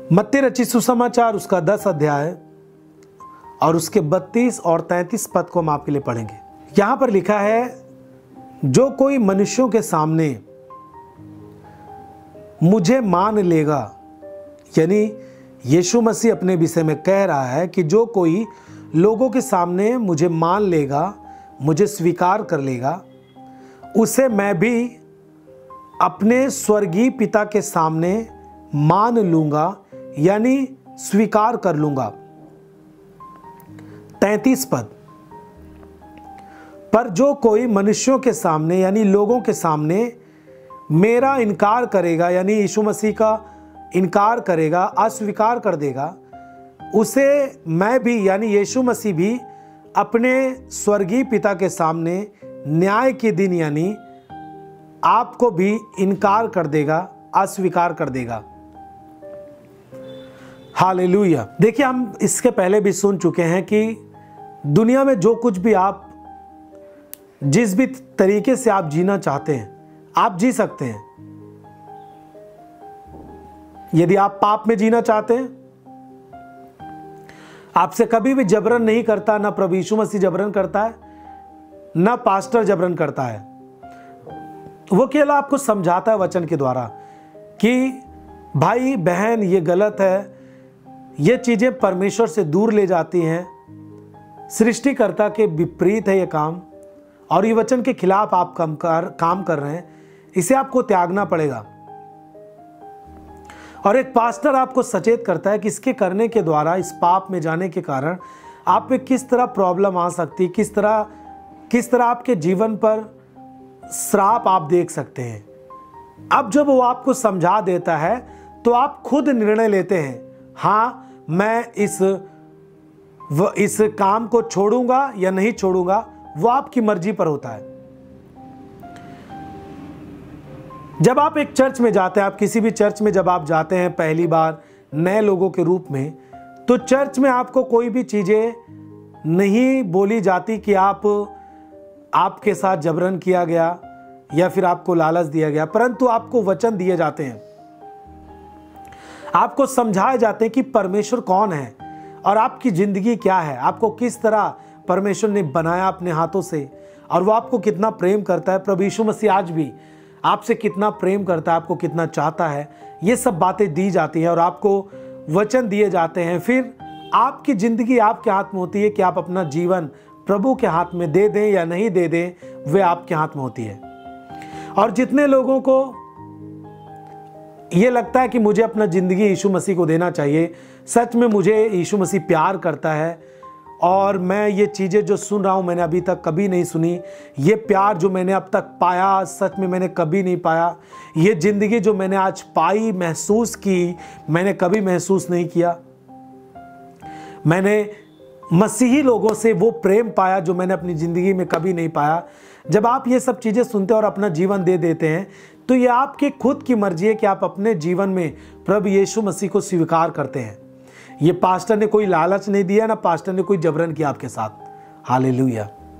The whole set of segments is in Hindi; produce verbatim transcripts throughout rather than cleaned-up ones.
मत्ती रचित सुसमाचार उसका दस अध्याय और उसके बत्तीस और तैंतीस पद को हम आपके लिए पढ़ेंगे। यहां पर लिखा है, जो कोई मनुष्यों के सामने मुझे मान लेगा, यानी यीशु मसीह अपने विषय में कह रहा है कि जो कोई लोगों के सामने मुझे मान लेगा, मुझे स्वीकार कर लेगा, उसे मैं भी अपने स्वर्गीय पिता के सामने मान लूंगा, यानी स्वीकार कर लूंगा। तैंतीस पद, पर जो कोई मनुष्यों के सामने यानी लोगों के सामने मेरा इनकार करेगा, यानी यीशु मसीह का इनकार करेगा, अस्वीकार कर देगा, उसे मैं भी यानी यीशु मसीह भी अपने स्वर्गीय पिता के सामने न्याय के दिन यानी आपको भी इनकार कर देगा, अस्वीकार कर देगा। हालेलुया। देखिए, हम इसके पहले भी सुन चुके हैं कि दुनिया में जो कुछ भी आप जिस भी तरीके से आप जीना चाहते हैं आप जी सकते हैं। यदि आप पाप में जीना चाहते हैं, आपसे कभी भी जबरन नहीं करता, ना प्रभु यीशु मसीह जबरन करता है, ना पास्टर जबरन करता है। वो केवल आपको समझाता है वचन के द्वारा कि भाई बहन ये गलत है, ये चीजें परमेश्वर से दूर ले जाती हैं, सृष्टिकर्ता के विपरीत है ये काम, और ये वचन के खिलाफ आप काम कर काम कर रहे हैं, इसे आपको त्यागना पड़ेगा। और एक पास्टर आपको सचेत करता है कि इसके करने के द्वारा, इस पाप में जाने के कारण आप पे किस तरह प्रॉब्लम आ सकती, किस तरह किस तरह आपके जीवन पर श्राप आप देख सकते हैं। अब जब वो आपको समझा देता है तो आप खुद निर्णय लेते हैं, हाँ मैं इस वो इस काम को छोड़ूंगा या नहीं छोड़ूंगा, वो आपकी मर्जी पर होता है। जब आप एक चर्च में जाते हैं, आप किसी भी चर्च में जब आप जाते हैं पहली बार नए लोगों के रूप में, तो चर्च में आपको कोई भी चीजें नहीं बोली जाती कि आप आपके साथ जबरन किया गया या फिर आपको लालच दिया गया, परंतु आपको वचन दिए जाते हैं, आपको समझाए जाते हैं कि परमेश्वर कौन है और आपकी जिंदगी क्या है, आपको किस तरह परमेश्वर ने बनाया अपने हाथों से, और वो आपको कितना प्रेम करता है। प्रभु यीशु मसीह आज भी आपसे कितना प्रेम करता है, आपको कितना चाहता है, ये सब बातें दी जाती हैं और आपको वचन दिए जाते हैं। फिर आपकी जिंदगी आपके हाथ में होती है कि आप अपना जीवन प्रभु के हाथ में दे दें या नहीं दे दें, वे आपके हाथ में होती है। और जितने लोगों को ये लगता है कि मुझे अपना जिंदगी यीशु मसीह को देना चाहिए, सच में मुझे यीशु मसीह प्यार करता है और मैं ये चीज़ें जो सुन रहा हूँ मैंने अभी तक कभी नहीं सुनी, ये प्यार जो मैंने अब तक पाया सच में मैंने कभी नहीं पाया, ये ज़िंदगी जो मैंने आज पाई महसूस की मैंने कभी महसूस नहीं किया। मैंने मसीही लोगों से वो प्रेम पाया जो मैंने अपनी ज़िंदगी में कभी नहीं पाया। जब आप ये सब चीज़ें सुनते हैं और अपना जीवन दे देते हैं तो ये आपकी खुद की मर्जी है कि आप अपने जीवन में प्रभु यीशु मसीह को स्वीकार करते हैं। ये पास्टर ने कोई लालच नहीं दिया, ना पास्टर ने कोई जबरन किया आपके साथ। हालेलुया।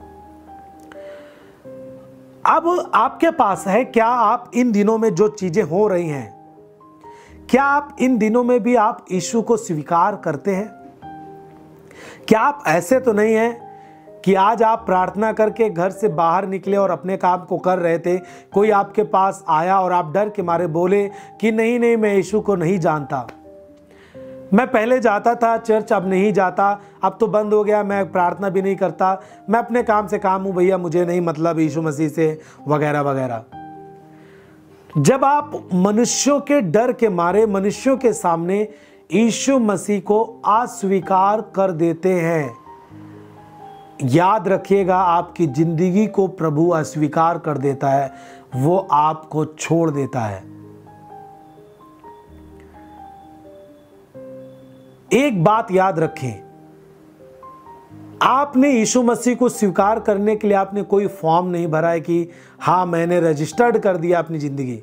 अब आपके पास है, क्या आप इन दिनों में जो चीजें हो रही हैं, क्या आप इन दिनों में भी आप यीशु को स्वीकार करते हैं? क्या आप ऐसे तो नहीं हैं कि आज आप प्रार्थना करके घर से बाहर निकले और अपने काम को कर रहे थे, कोई आपके पास आया और आप डर के मारे बोले कि नहीं नहीं मैं यीशु को नहीं जानता, मैं पहले जाता था चर्च अब नहीं जाता, अब तो बंद हो गया, मैं प्रार्थना भी नहीं करता, मैं अपने काम से काम हूं भैया, मुझे नहीं मतलब यीशु मसीह से, वगैरह वगैरह। जब आप मनुष्यों के डर के मारे मनुष्यों के सामने यीशु मसीह को अस्वीकार कर देते हैं, याद रखिएगा आपकी जिंदगी को प्रभु अस्वीकार कर देता है, वो आपको छोड़ देता है। एक बात याद रखें, आपने यीशु मसीह को स्वीकार करने के लिए आपने कोई फॉर्म नहीं भरा है कि हाँ मैंने रजिस्टर्ड कर दिया अपनी जिंदगी।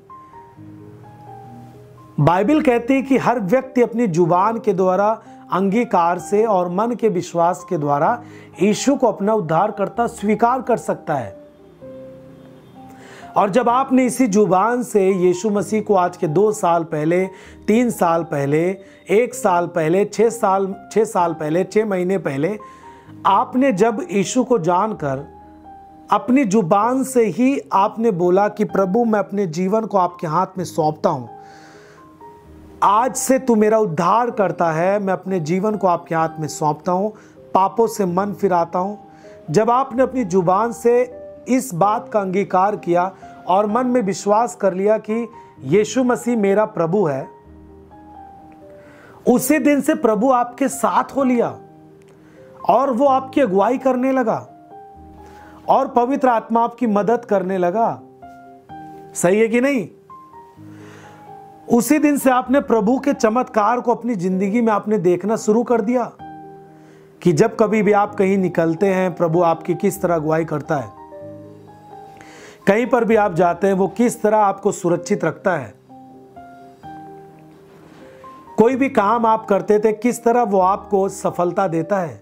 बाइबल कहती है कि हर व्यक्ति अपनी जुबान के द्वारा अंगीकार से और मन के विश्वास के द्वारा यीशु को अपना उद्धारकर्ता स्वीकार कर सकता है। और जब आपने इसी जुबान से यीशु मसीह को आज के दो साल पहले, तीन साल पहले, एक साल पहले, छः साल छः साल पहले, छः महीने पहले आपने जब यीशु को जानकर अपनी जुबान से ही आपने बोला कि प्रभु मैं अपने जीवन को आपके हाथ में सौंपता हूँ, आज से तू मेरा उद्धार करता है, मैं अपने जीवन को आपके हाथ में सौंपता हूँ, पापों से मन फिराता हूँ। जब आपने अपनी जुबान से इस बात का अंगीकार किया और मन में विश्वास कर लिया कि यीशु मसीह मेरा प्रभु है, उसी दिन से प्रभु आपके साथ हो लिया और वो आपकी अगुवाई करने लगा और पवित्र आत्मा आपकी मदद करने लगा। सही है कि नहीं? उसी दिन से आपने प्रभु के चमत्कार को अपनी जिंदगी में आपने देखना शुरू कर दिया कि जब कभी भी आप कहीं निकलते हैं, प्रभु आपकी किस तरह अगुवाई करता है। कहीं पर भी आप जाते हैं, वो किस तरह आपको सुरक्षित रखता है। कोई भी काम आप करते थे, किस तरह वो आपको सफलता देता है।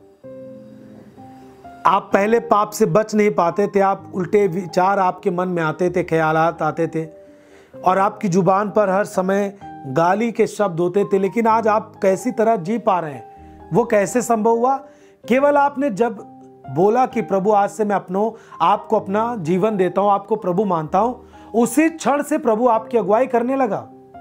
आप पहले पाप से बच नहीं पाते थे, आप उल्टे विचार आपके मन में आते थे, ख्यालात आते थे और आपकी जुबान पर हर समय गाली के शब्द होते थे, लेकिन आज आप कैसी तरह जी पा रहे हैं। वो कैसे संभव हुआ? केवल आपने जब बोला कि प्रभु आज से मैं अपनों आपको अपना जीवन देता हूं, आपको प्रभु मानता हूं, उसी क्षण से प्रभु आपकी अगुवाई करने लगा।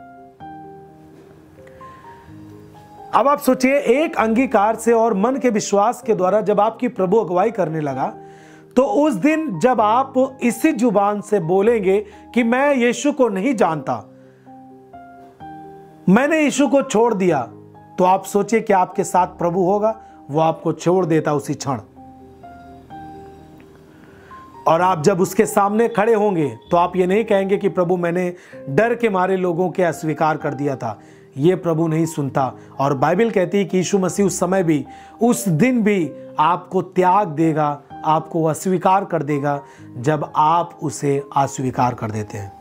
अब आप सोचिए, एक अंगीकार से और मन के विश्वास के द्वारा जब आपकी प्रभु अगुवाई करने लगा, तो उस दिन जब आप इसी जुबान से बोलेंगे कि मैं यीशु को नहीं जानता, मैंने यीशु को छोड़ दिया, तो आप सोचिए कि आपके साथ प्रभु होगा, वो आपको छोड़ देता उसी क्षण। और आप जब उसके सामने खड़े होंगे तो आप ये नहीं कहेंगे कि प्रभु मैंने डर के मारे लोगों के अस्वीकार कर दिया था। ये प्रभु नहीं सुनता। और बाइबल कहती है कि यीशु मसीह उस समय भी, उस दिन भी आपको त्याग देगा, आपको अस्वीकार कर देगा जब आप उसे अस्वीकार कर देते हैं।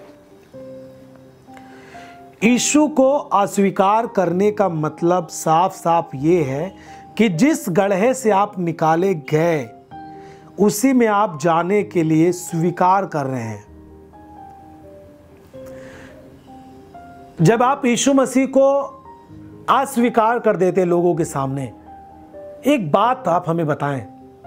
यीशु को अस्वीकार करने का मतलब साफ साफ ये है कि जिस गड्ढे से आप निकाले गए उसी में आप जाने के लिए स्वीकार कर रहे हैं। जब आप यीशु मसीह को अस्वीकार कर देते लोगों के सामने, एक बात आप हमें बताएं,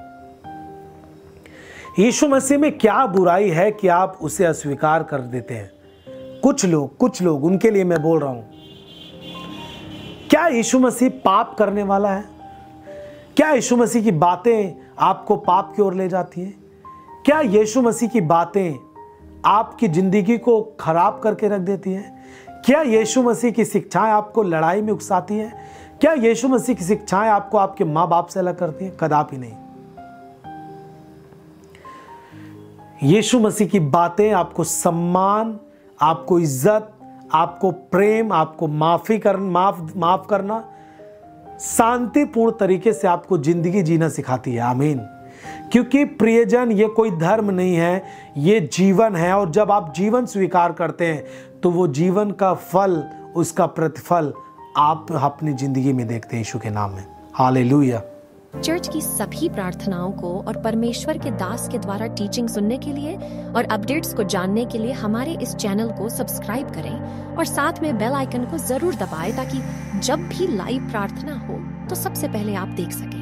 यीशु मसीह में क्या बुराई है कि आप उसे अस्वीकार कर देते हैं? कुछ लोग कुछ लोग उनके लिए मैं बोल रहा हूं। क्या यीशु मसीह पाप करने वाला है? क्या यीशु मसीह की बातें आपको पाप की ओर ले जाती हैं? क्या यीशु मसीह की बातें आपकी जिंदगी को खराब करके रख देती हैं? क्या यीशु मसीह की शिक्षाएं आपको लड़ाई में उकसाती हैं? क्या यीशु मसीह की शिक्षाएं आपको आपके माँ बाप से अलग करती हैं? कदापि नहीं। यीशु मसीह की बातें आपको सम्मान, आपको इज्जत, आपको प्रेम, आपको माफी कर माफ माफ करना, शांतिपूर्ण तरीके से आपको जिंदगी जीना सिखाती है। आमीन। क्योंकि प्रियजन, ये कोई धर्म नहीं है, ये जीवन है। और जब आप जीवन स्वीकार करते हैं तो वो जीवन का फल, उसका प्रतिफल आप अपनी जिंदगी में देखते हैं यीशु के नाम में। हालेलुया। चर्च की सभी प्रार्थनाओं को और परमेश्वर के दास के द्वारा टीचिंग सुनने के लिए और अपडेट्स को जानने के लिए हमारे इस चैनल को सब्सक्राइब करें और साथ में बेल आइकन को जरूर दबाएं ताकि जब भी लाइव प्रार्थना हो तो सबसे पहले आप देख सकें।